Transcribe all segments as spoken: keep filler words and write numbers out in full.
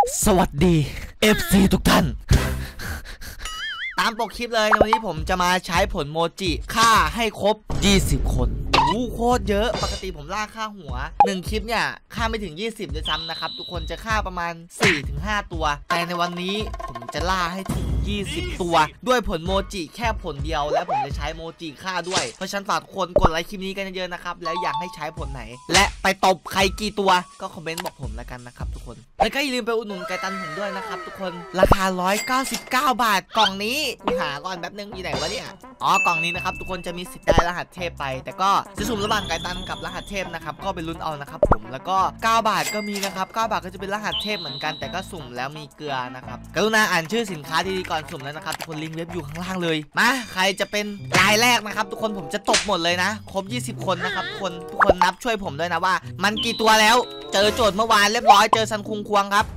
สวัสดี เอฟ ซี ทุกท่านตามปกคลิปเลยในวันนี้ผมจะมาใช้ผลโมจิฆ่าให้ครบยี่สิบคนโอ้โคตรเยอะปกติผมล่าฆ่าหัวหนึ่งคลิปเนี่ยฆ่าไม่ถึงยี่สิบด้วยซ้ำนะครับทุกคนจะฆ่าประมาณ สี่ถึงห้า ตัวแต่ในวันนี้ผมจะล่าให้ถึงยี่สิบตัวด้วยผลโมจิแค่ผลเดียวและผมจะใช้โมจิฆ่าด้วยเพราะฉะนั้นฝากทุกคนกดไลค์คลิปนี้กันเยอะๆนะครับแล้วอยากให้ใช้ผลไหนและไปตบใครกี่ตัวก็คอมเมนต์บอกผมแล้วกันนะครับทุกคนแล้วก็อย่าลืมไปอุดหนุนไก่ตันผมด้วยนะครับทุกคนราคาหนึ่งร้อยเก้าสิบเก้าบาทกล่องนี้กูหาก่อนแป๊บนึงอยู่ไหนวะเนี่ยอ๋อกล่องนี้นะครับทุกคนจะมีสิทธิ์ได้รหัสเทพไปแต่ก็จะสุ่มระหว่างไก่ตันกับรหัสเทพนะครับก็ไปลุ้นเอานะครับผมแล้วก็เก้าบาทก็มีนะครับเก้าบาทก็จะเป็นรหัสเทพเหมือนกันแต่ก็สุ่มแล้วมีเกลือนะครับกรุณาอ่านชื่อสินค้าดีๆก่อนสุ่มแล้วนะครับทุกคนลิงก์เว็บอยู่ข้างล่างเลยมาใครจะเป็นรายแรกนะครับทุกคนผมจะตบหมดเลยนะครบยี่สิบคนนะครับทุกคนทุกคนนับช่วยผมด้วยนะว่ามันกี่ตัวแล้วเจอโจทย์เมื่อวานเรียบร้อยเจอซันคุงควงครับ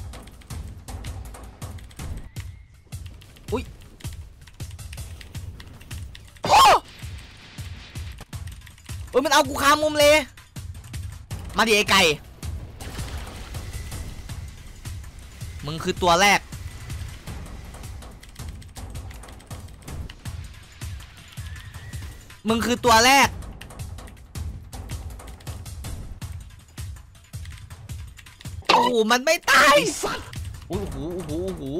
อุ้ยโอ้โอ้ยมันเอากูคามุมเลยมาดิไอไก่มึงคือตัวแรกมึงคือตัวแรกโอ้โหมันไม่ตายโอ้โหโอ้โหโอ้โห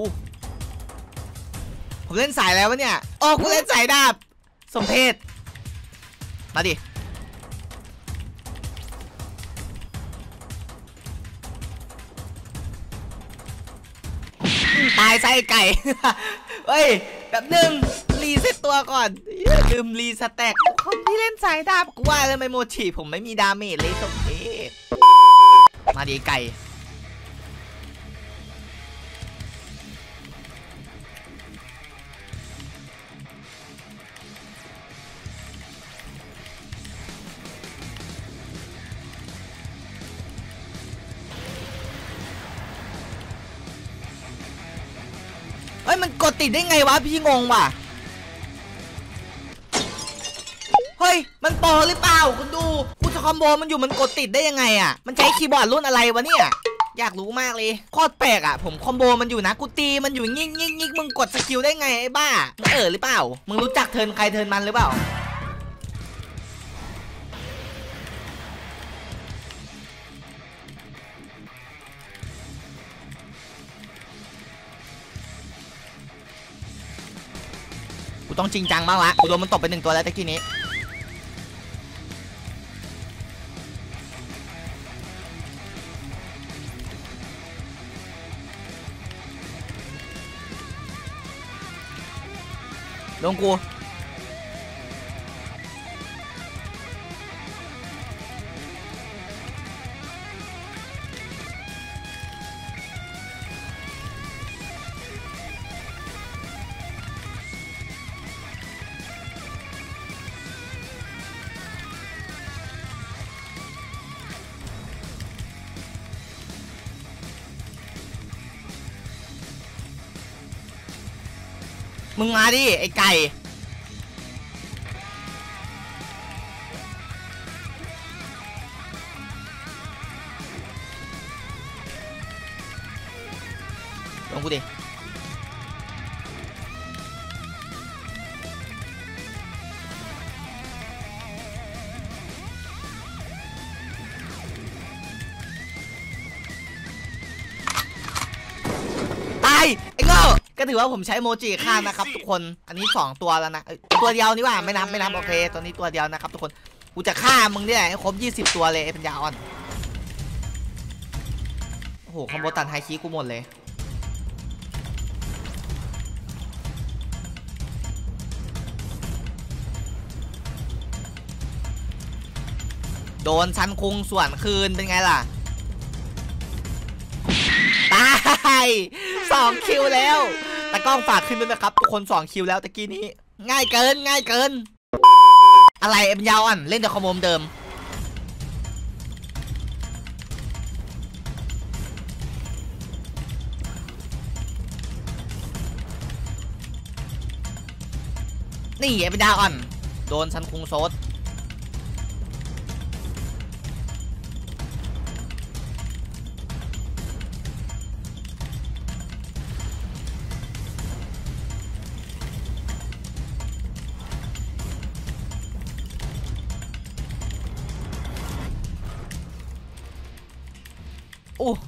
ผมเล่นสายแล้ววะเนี่ยโอ้กูเล่นสายดาบสมเพชมาดิตายไส้ไก่เฮ้ยแบบหนึ่งรีเซ็ตตัวก่อนลืมรีสแต็กคนที่เล่นสายดาบกูว่าเลยไมโมจิผมไม่มีดาเมจเลยสมเพชมาดิไก่เฮ้ยมันกดติดได้ไงวะพี่งงว่ะเฮ้ยมันโปรหรือเปล่าคุณดูกูจะคอมโบมันอยู่มันกดติดได้ยังไงอ่ะมันใช้คีย์บอร์ดรุ่นอะไรวะเนี่ยอยากรู้มากเลยโคตรแปลกอ่ะผมคอมโบมันอยู่นะกูตีมันอยู่งิ่งงิ่งงิ่งมึงกดสกิลได้ไงไอ้บ้ามึงเออหรือเปล่ามึงรู้จักเทิร์นใครเทิร์นมันหรือเปล่ากูต้องจริงจังมากละกูโดนมันตบไปหนึ่งตัวแล้วตะกี้นี้ลงกูมึงมาดิไอ้ไก่ลงกูดิตายไอ้โง่ก็ถือว่าผมใช้โมจิฆ่านะครับทุกคนอันนี้สองตัวแล้วนะตัวเดียวนี่ว่าไม่นับไม่นับโอเคตัวนี้ตัวเดียวนะครับทุกคนกูจะฆ่ามึงนี่แหละให้ครบยี่สิบตัวเลยไอ้ปัญญาอ่อนโอ้โหคอมโบตันไฮคีกูหมดเลยโดนซันคุงส่วนคืนเป็นไงล่ะตายสองคิวแล้วตะกล้องฝากขึ้นด้วยนะครับทุกคนสองคิวแล้วตะกี้นี้ง่ายเกินง่ายเกินอะไรเอ็มยาวอ่อนเล่นแต่คอมโบเดิมนี่เอ็มยาวอ่อนโดนซันคุงโซด นโอ้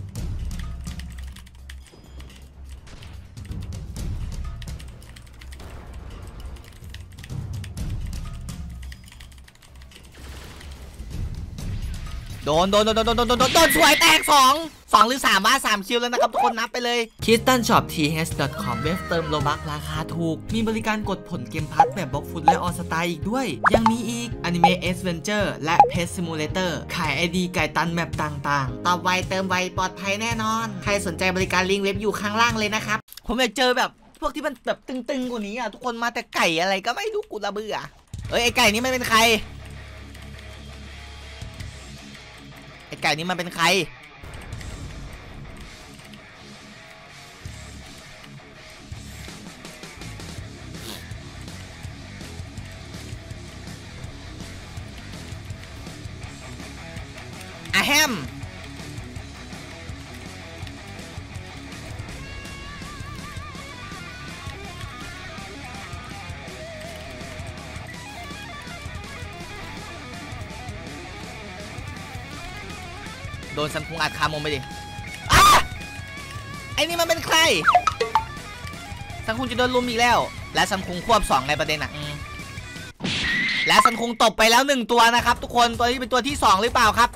โดนโดนโดนโดนโดนโดนโดนโดนสวยแตกสองสองหรือสามว่าสามคิวแล้วนะครับทุกคนนับไปเลย คิสตันช็อป ที เอช ดอท คอม เว็บเติมโลบัคราคาถูกมีบริการกดผลเกมพัทแบบบล็อกฟุตและออสตาอีกด้วยยังมีอีก Anime Adventure และ Pet Simulator ขาย ไอ ดี ไก่ตันแมปต่างๆตอบไวเติมไวปลอดภัยแน่นอนใครสนใจบริการลิงก์เว็บอยู่ข้างล่างเลยนะครับผมอยากเจอแบบพวกที่มันแบบตึงๆกว่านี้อ่ะทุกคนมาแต่ไก่อะไรก็ไม่รู้กูระเบื่อเอ้ยไอไก่นี่มันเป็นใครไอไก่นี่มันเป็นใครอะแฮมโดนซัมคุงอัดคามงไปดิอ้าไอ้นี่มันเป็นใครซัมคุงจะโดนลุมอีกแล้วและซัมคุงควบสองในประเด็นอ่ะและซัมคุงตบไปแล้วหนึ่งตัวนะครับทุกคนตัวนี้เป็นตัวที่สองหรือเปล่าครับ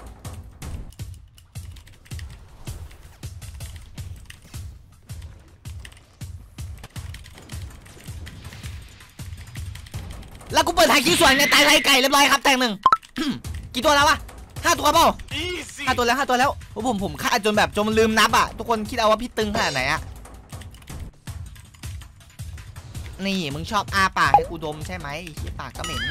แล้วกูเปิดถ่ายคิวสวยเนี่ยตายไรไก่เรียบร้อยครับแตงหนึ่ง กี่ตัวแล้ววะห้าตัวเปล่าห้าตัวแล้วห้าตัวแล้วผมผมฆ่าจนแบบจนลืมนับอ่ะทุกคนคิดเอาว่าพี่ตึงขนาดไหนอ่ะนี่มึงชอบอาปากให้กูดมใช่ไหมขี้ปากก็เหม็น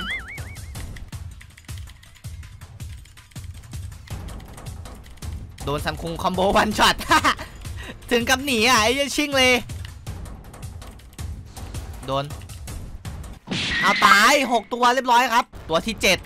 โดนซัมคุงคอมโบวันช็อต ถึงกับหนีอ่ะไอ้ยังชิงเลยโดนเอาตายหกตัวเรียบร้อยครับตัวที่เจ็ด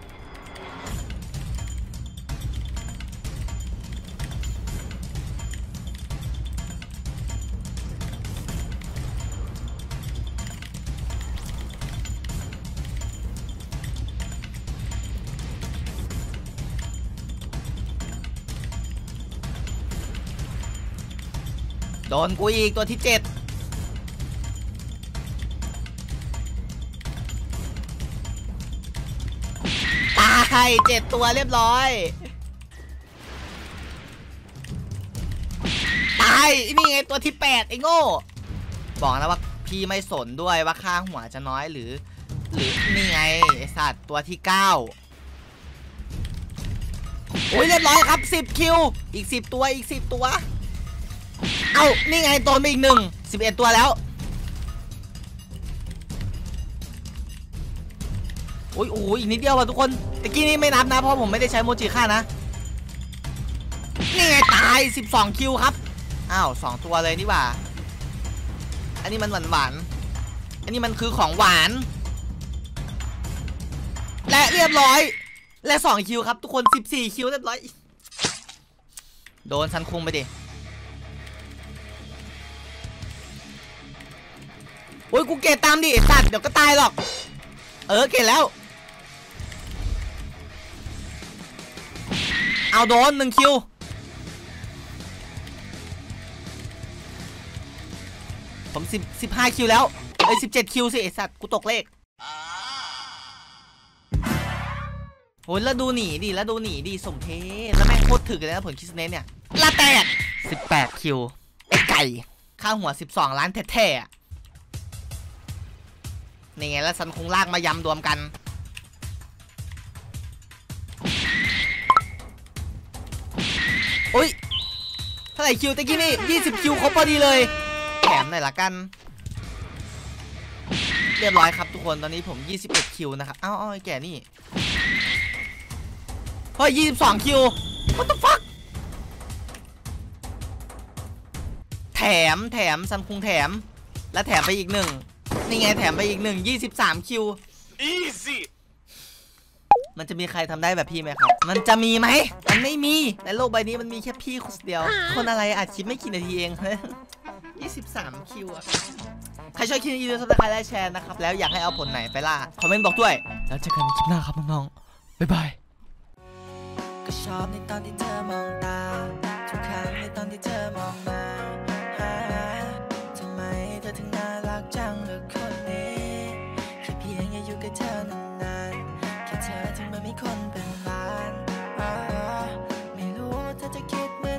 โดนกูอีกตัวที่เจ็ดตายเจ็ดตัวเรียบร้อยตายนี่ไงตัวที่แปดไอ้โง่บอกนะว่าพี่ไม่สนด้วยว่าค่าหัวจะน้อยหรือหรือนี่ไงไอสัตว์ตัวที่เก้าโอ้ยเรียบร้อยครับสิบคิวอีกสิบตัวอีกสิบตัวเอ้านี่ไงโดนไปอีกหนึ่งสิบเอ็ดตัวแล้วโอ้ยโอ้ยอีกนิดเดียวว่ะทุกคนตะกี้นี่ไม่นับนะเพราะผมไม่ได้ใช้โมจิฆ่านะนี่ไงตายสิบสองคิวครับอ้าวสองตัวเลยนี่หว่าอันนี้มันหวานหวานอันนี้มันคือของหวานและเรียบร้อยและสองคิวครับทุกคนสิบสี่คิวเรียบร้อยโดนซันคุงไปดิโอ้ยกูเกตตามดิไอ้สัตว์เดี๋ยวก็ตายหรอกเออเกตแล้วเอาโดนหนึ่งคิวผมสิบสิบห้าคิวแล้วเอ้ยสิบเจ็ดคิวสิไอ้สัตว์กูตกเลขโอ้ยแล้วดูหนีดิแล้วดูหนีดิสมเพชแล้วแม่งโคตรถึกเลยนะผลคิสเนสเนี่ยละแตกสิบแปดคิวไอ้ไก่ค่าหัวสิบสองล้านแท้ๆนี่ไงแล้วซันคงลากมายำรวมกันโอ้ยเท่าไหร่คิวตะกี้นี่ยี่สิบคิวครบพอดีเลยแถมหน่อยละกันเรียบร้อยครับทุกคนตอนนี้ผมยี่สิบเอ็ดคิวนะครับอ้าวไอ้แก่นี่เฮ้ยยี่สิบสองคิว what the fuck แถมแถมซัมคุงแถมและแถมไปอีกหนึ่งนี่ไงแถมไปอีกหนึ่งยี่สิบสามคิว easy มันจะมีใครทำได้แบบพี่ไหมครับมันจะมีไหมมันไม่มีในโลกใบนี้มันมีแค่พี่คนเดียวคนอะไรอาจคลิปไม่กี่นาทีเองยี่สิบสามคิวอะใครชอบคลิปนี้อย่าลืมซับสไครบ์และแชร์นะครับแล้วอยากให้เอาผลไหนไปล่าคอมเมนต์บอกด้วยแล้วเจอกันในคลิปหน้าครับน้องๆบ๊ายบายก็ชอบในตอนที่เธอมองตาทุกครั้งในตอนที่เธอมองมาทำไมเธอถึงน่ารักจังเหลือคนนี้แค่เพียงอยากอยู่กับเธอนานๆแค่เธอถึงมันมีคนเป็นล้านไม่รู้ว่าเธอจะคิดเหมือน